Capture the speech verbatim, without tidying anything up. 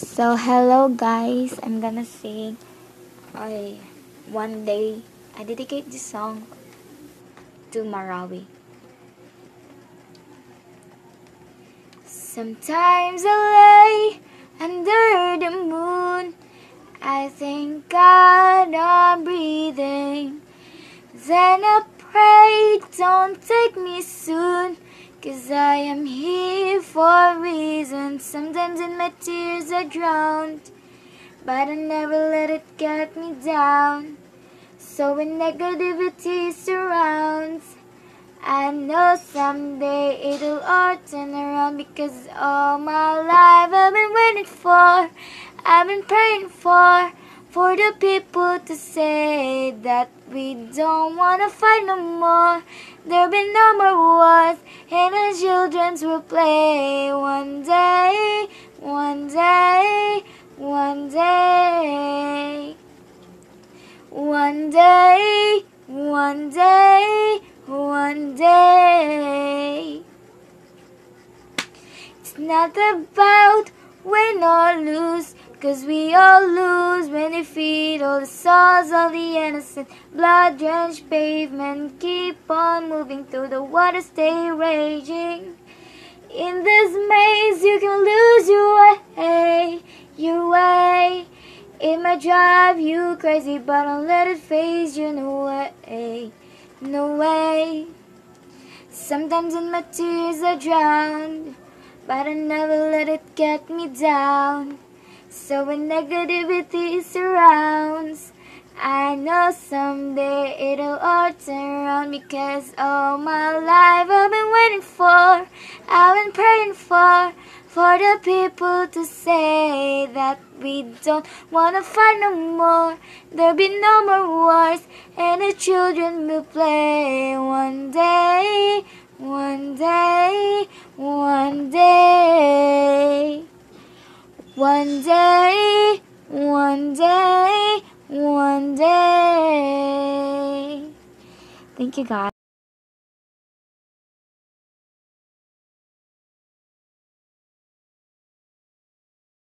So hello guys, I'm gonna sing I one day. I dedicate this song to Marawi. Sometimes I lay under the moon, I thank God I'm breathing. Then I pray, don't take me soon, 'cause I am here for a reason. Sometimes in my tears I drowned, but I never let it get me down. So when negativity surrounds, I know someday it'll all turn around, because all my life I've been waiting for, I've been praying for, for the people to say that we don't wanna fight no more. There'll be no more wars, and our children will play. One day, one day, one day, one day, one day, one day. It's not about win or lose, 'cause we all lose when we feed all the souls of the innocent. Blood-drenched pavement, keep on moving through the water, stay raging. In this maze you can lose your way, your way. It might drive you crazy, but don't let it phase you, no way, no way. Sometimes in my tears I drown, but I never let it get me down. So when negativity surrounds, I know someday it'll all turn around, because all my life I've been waiting for, I've been praying for, for the people to say that we don't wanna fight no more. There'll be no more wars, and the children will play. One day, one day, one day, one day, one day, one day. Thank you guys.